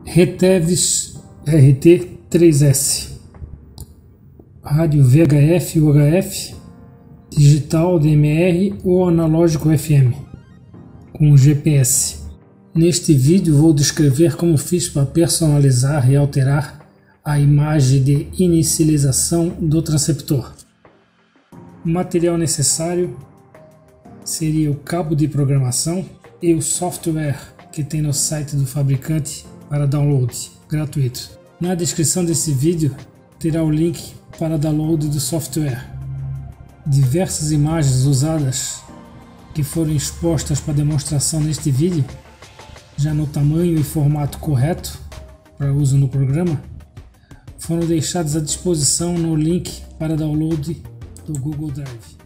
Retevis RT3S, rádio VHF, UHF, digital DMR ou analógico FM, com GPS. Neste vídeo vou descrever como fiz para personalizar e alterar a imagem de inicialização do transceptor. O material necessário seria o cabo de programação e o software que tem no site do fabricante para download gratuito. Na descrição desse vídeo terá o link para download do software. Diversas imagens usadas que foram expostas para demonstração neste vídeo, já no tamanho e formato correto para uso no programa, foram deixadas à disposição no link para download do Google Drive.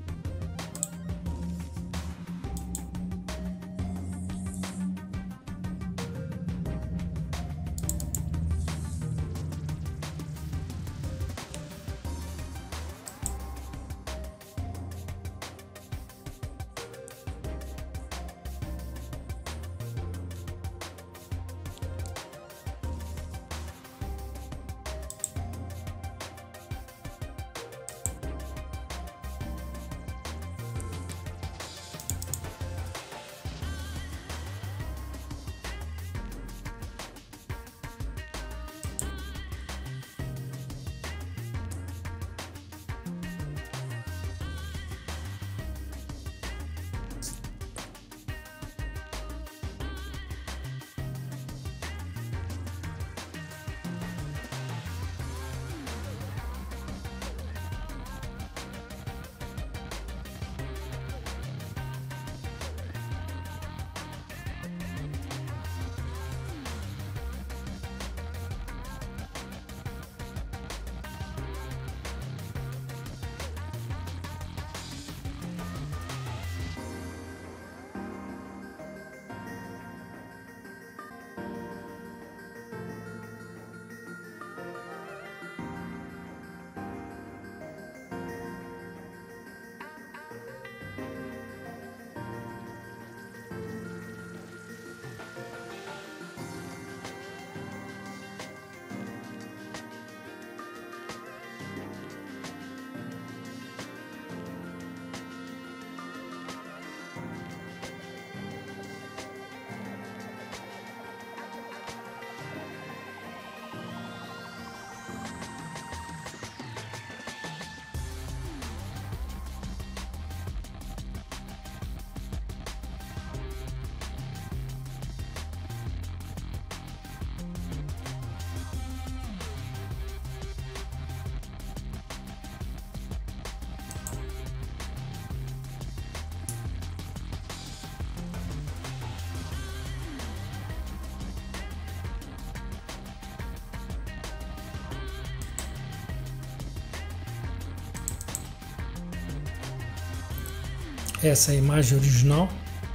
Essa é a imagem original,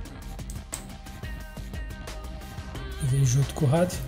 vem junto com o rádio.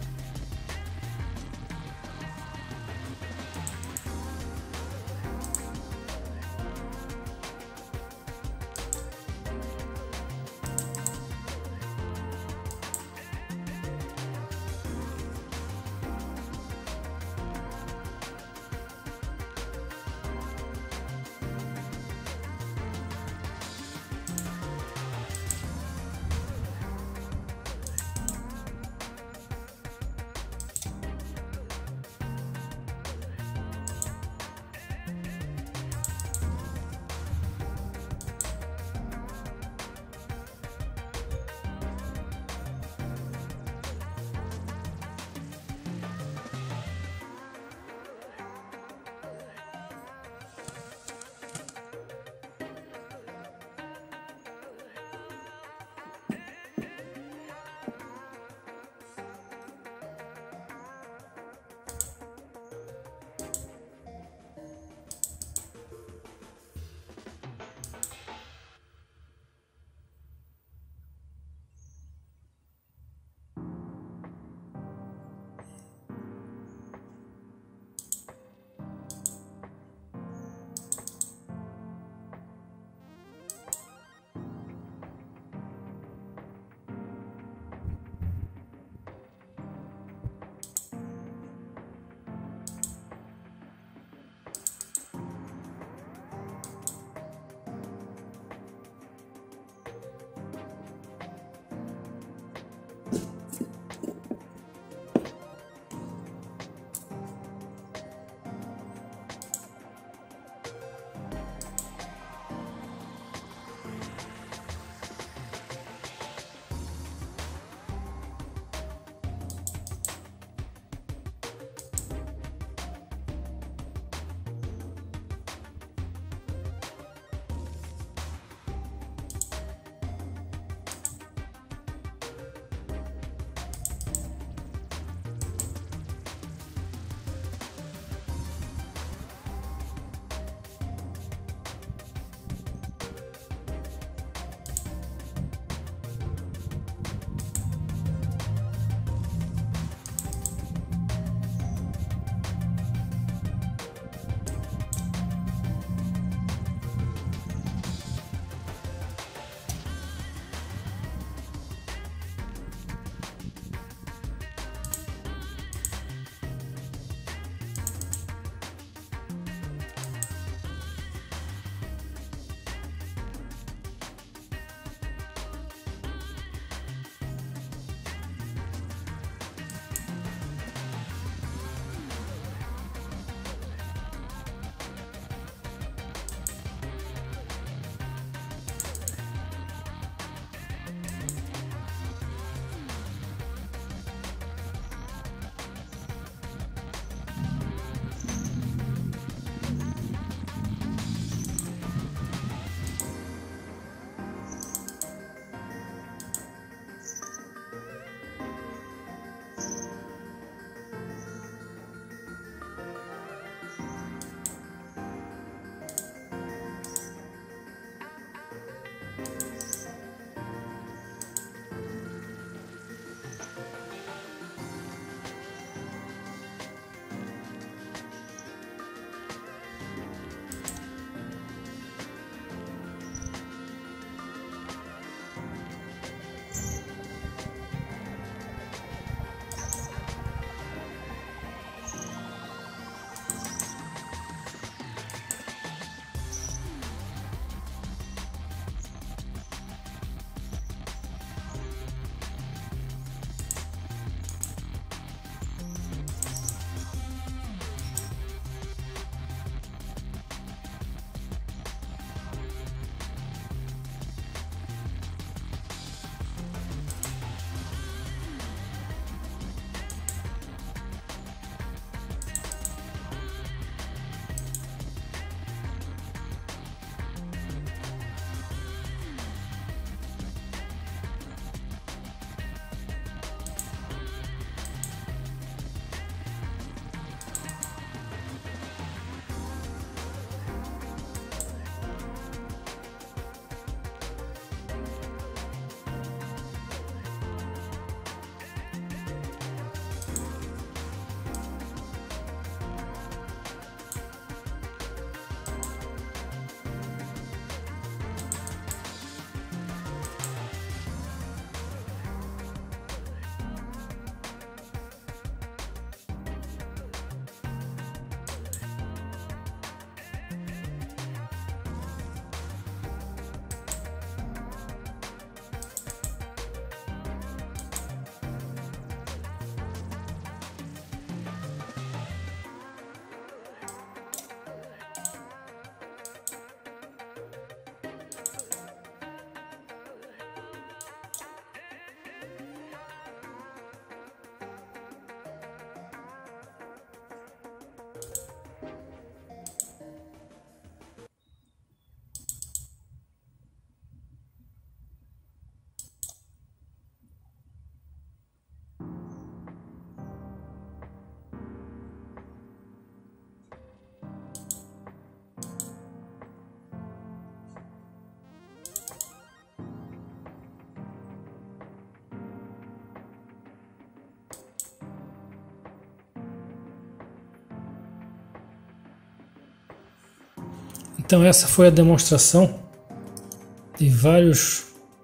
Então essa foi a demonstração de vários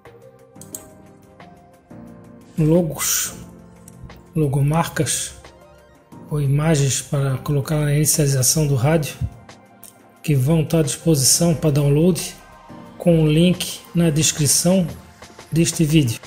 logos, logomarcas ou imagens para colocar na inicialização do rádio, que vão estar à disposição para download com o link na descrição deste vídeo.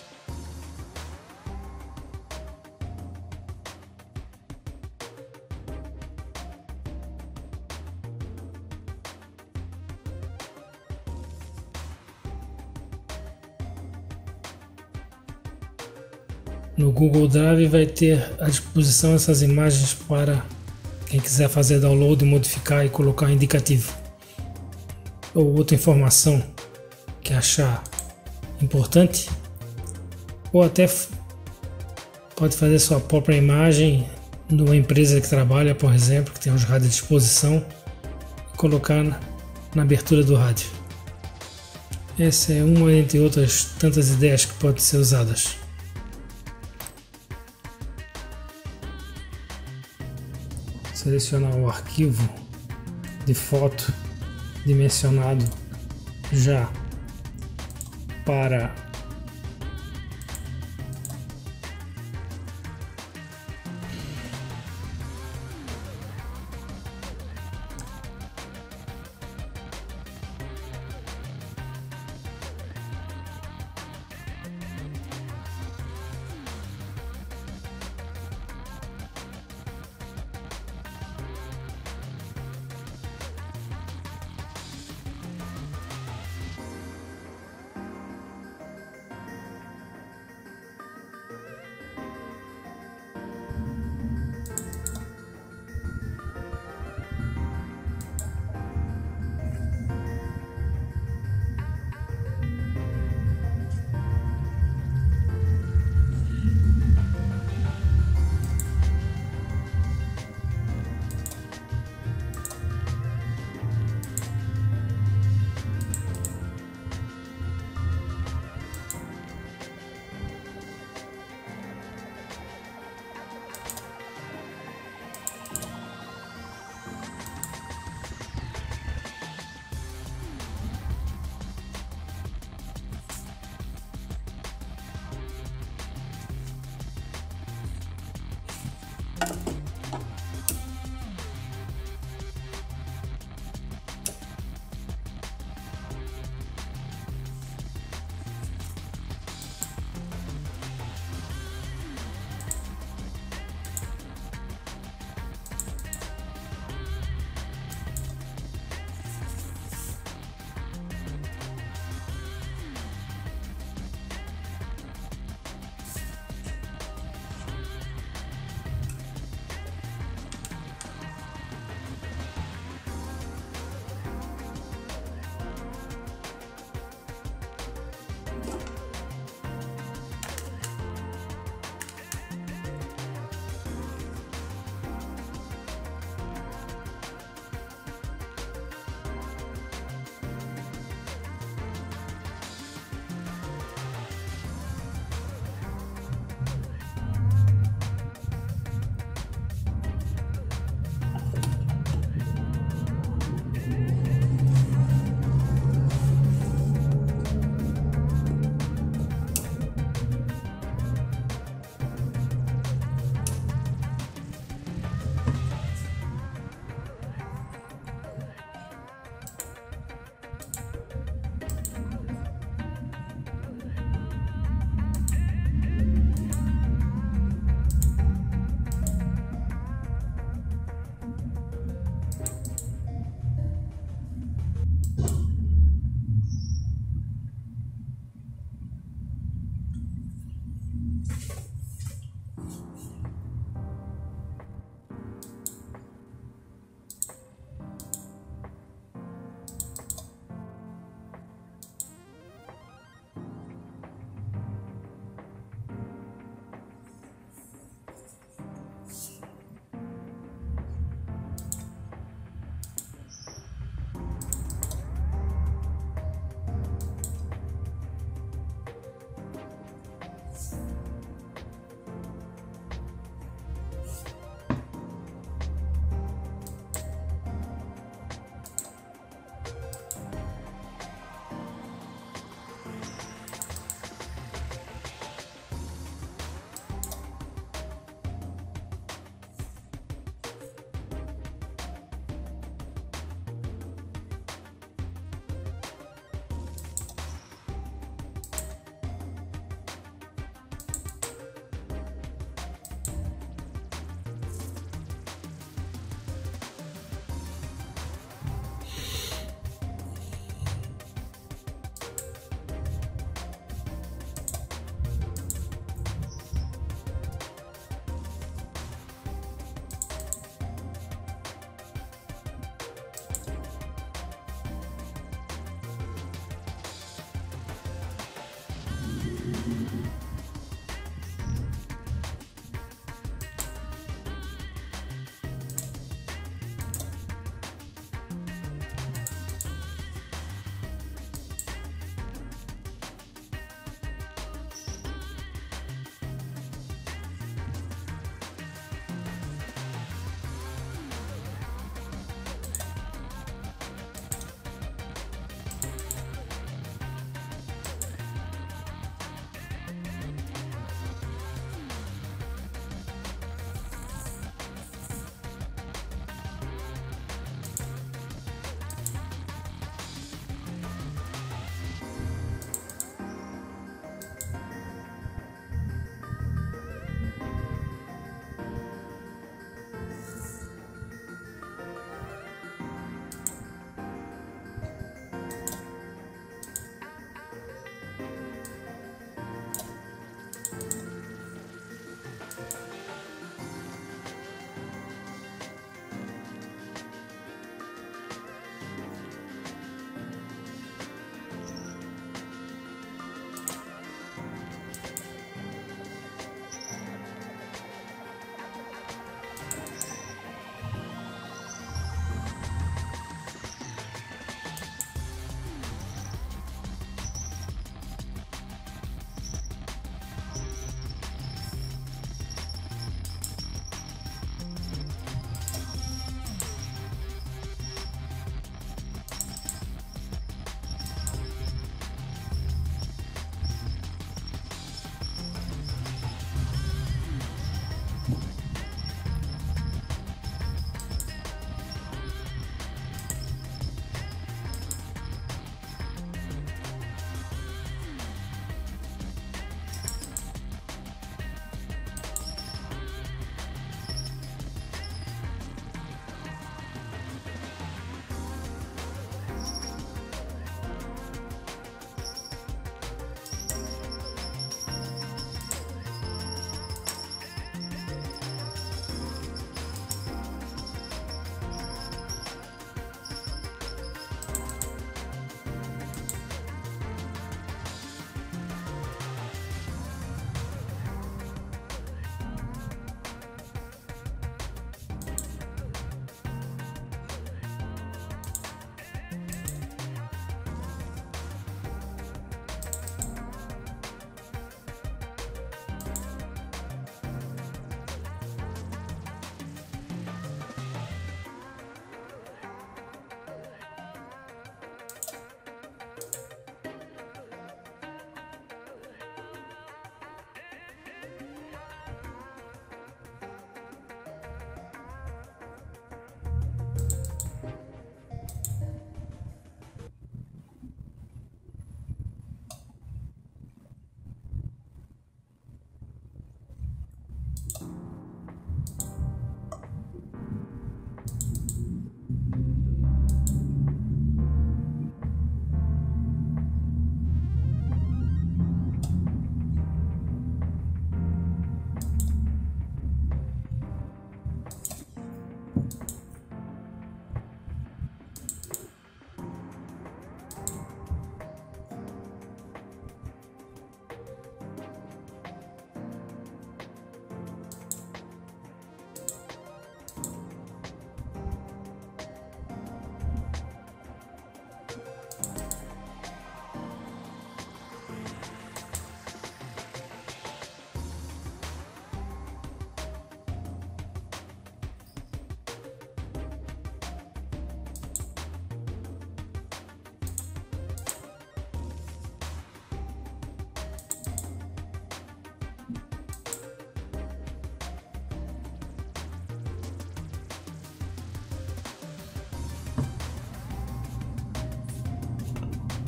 No Google Drive vai ter à disposição essas imagens para quem quiser fazer download, modificar e colocar indicativo ou outra informação que achar importante, ou até pode fazer sua própria imagem de uma empresa que trabalha, por exemplo, que tem os rádios à disposição, e colocar na abertura do rádio. Essa é uma entre outras tantas ideias que podem ser usadas. Selecionar o arquivo de foto dimensionado já para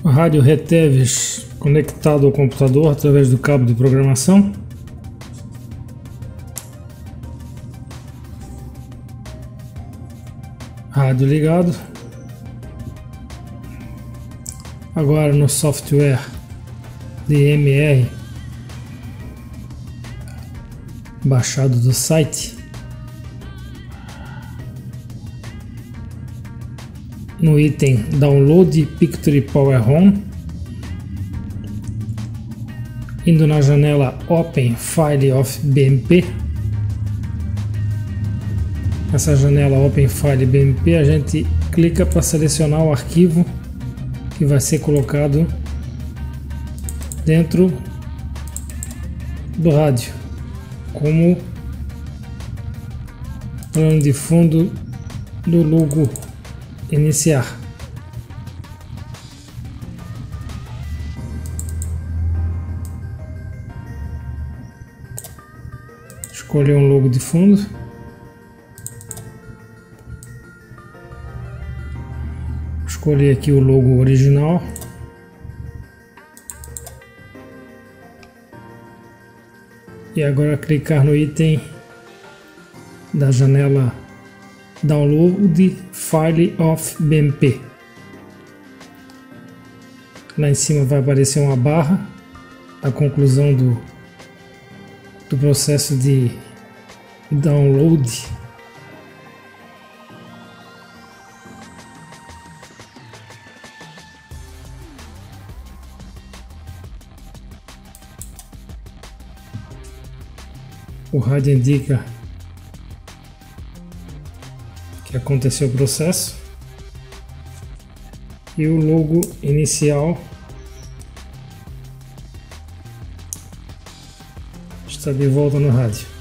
Rádio Retevis conectado ao computador através do cabo de programação. Rádio ligado. Agora no software DMR baixado do site, no item Download Picture Power On, indo na janela Open File of BMP. Essa janela Open File BMP, a gente clica para selecionar o arquivo que vai ser colocado dentro do rádio, como plano de fundo do logo iniciar. Escolher um logo de fundo. Escolher aqui o logo original. E agora clicar no item da janela Download File of BMP. Lá em cima vai aparecer uma barra, a conclusão do processo de download. O rádio indica que aconteceu o processo e o logo inicial está de volta no rádio.